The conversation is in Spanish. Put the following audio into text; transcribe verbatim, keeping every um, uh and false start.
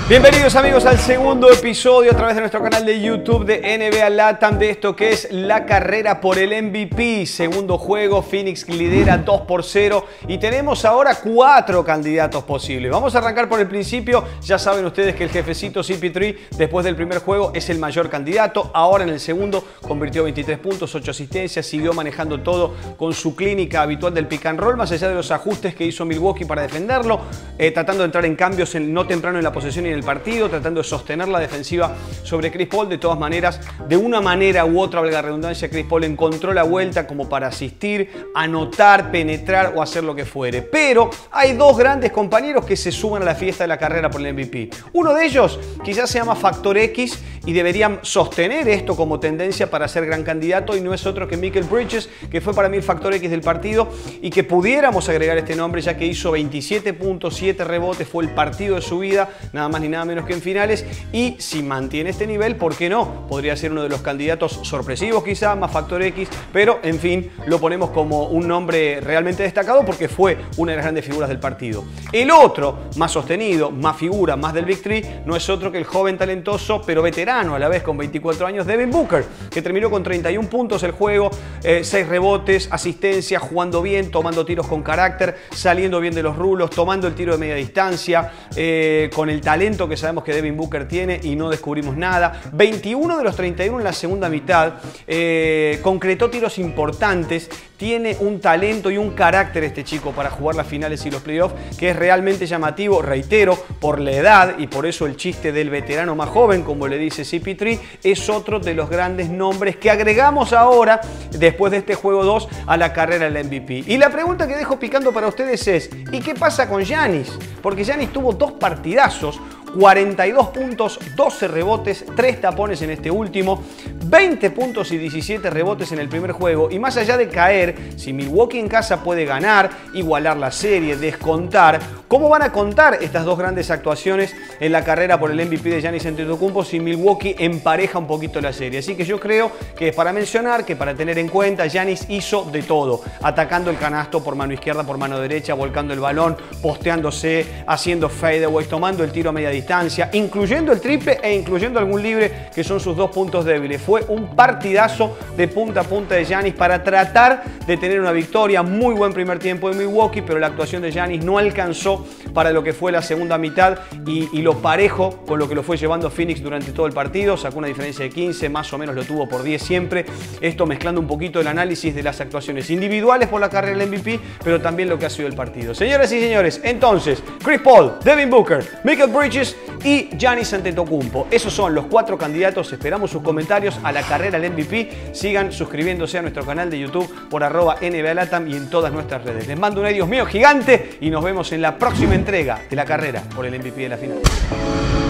Bienvenidos amigos al segundo episodio a través de nuestro canal de YouTube de N B A LATAM de esto que es la carrera por el M V P. Segundo juego, Phoenix lidera dos por cero y tenemos ahora cuatro candidatos posibles. Vamos a arrancar por el principio. Ya saben ustedes que el jefecito C P tres después del primer juego es el mayor candidato. Ahora en el segundo convirtió veintitrés puntos, ocho asistencias, siguió manejando todo con su clínica habitual del pick and roll, más allá de los ajustes que hizo Milwaukee para defenderlo, eh, tratando de entrar en cambios en, no temprano en la posesión y en el partido, tratando de sostener la defensiva sobre Chris Paul. De todas maneras, de una manera u otra, valga la redundancia, Chris Paul encontró la vuelta como para asistir, anotar, penetrar o hacer lo que fuere. Pero hay dos grandes compañeros que se suman a la fiesta de la carrera por el M V P. Uno de ellos quizás se llama Factor X y deberían sostener esto como tendencia para ser gran candidato, y no es otro que Mikal Bridges, que fue para mí el Factor X del partido y que pudiéramos agregar este nombre ya que hizo veintisiete puntos, siete rebotes, fue el partido de su vida, nada más ni nada menos que en finales, y si mantiene este nivel, ¿por qué no? Podría ser uno de los candidatos sorpresivos quizá, más Factor X, pero en fin, lo ponemos como un nombre realmente destacado porque fue una de las grandes figuras del partido. El otro, más sostenido, más figura, más del Big Three, no es otro que el joven talentoso, pero veterano a la vez con veinticuatro años, Devin Booker, que terminó con treinta y un puntos el juego, eh, seis rebotes, asistencia, jugando bien, tomando tiros con carácter, saliendo bien de los rulos, tomando el tiro de media distancia, eh, con el talento que sabemos que Devin Booker tiene y no descubrimos nada. veintiuno de los treinta y uno en la segunda mitad, eh, concretó tiros importantes, tiene un talento y un carácter este chico para jugar las finales y los playoffs que es realmente llamativo, reitero, por la edad, y por eso el chiste del veterano más joven, como le dice C P tres, es otro de los grandes nombres que agregamos ahora, después de este juego dos, a la carrera del M V P. Y la pregunta que dejo picando para ustedes es, ¿y qué pasa con Giannis? Porque Giannis tuvo dos partidazos, cuarenta y dos puntos, doce rebotes, tres tapones en este último, veinte puntos y diecisiete rebotes en el primer juego. Y más allá de caer, si Milwaukee en casa puede ganar, igualar la serie, descontar, ¿cómo van a contar estas dos grandes actuaciones en la carrera por el M V P de Giannis Antetokounmpo si Milwaukee empareja un poquito la serie? Así que yo creo que es para mencionar, que para tener en cuenta, Giannis hizo de todo, atacando el canasto por mano izquierda, por mano derecha, volcando el balón, posteándose, haciendo fadeaways, tomando el tiro a media distancia, incluyendo el triple e incluyendo algún libre, que son sus dos puntos débiles. Fue un partidazo de punta a punta de Giannis para tratar de tener una victoria. Muy buen primer tiempo de Milwaukee, pero la actuación de Giannis no alcanzó para lo que fue la segunda mitad y, y lo parejo con lo que lo fue llevando Phoenix durante todo el partido. Sacó una diferencia de quince, más o menos lo tuvo por diez siempre. Esto mezclando un poquito el análisis de las actuaciones individuales por la carrera del M V P, pero también lo que ha sido el partido. Señoras y señores, entonces, Chris Paul, Devin Booker, Mikal Bridges y Giannis Antetokounmpo. Esos son los cuatro candidatos. Esperamos sus comentarios a la carrera del M V P. Sigan suscribiéndose a nuestro canal de YouTube por arroba N B A LATAM y en todas nuestras redes. Les mando un adiós mío gigante y nos vemos en la próxima entrega de la carrera por el M V P de la final.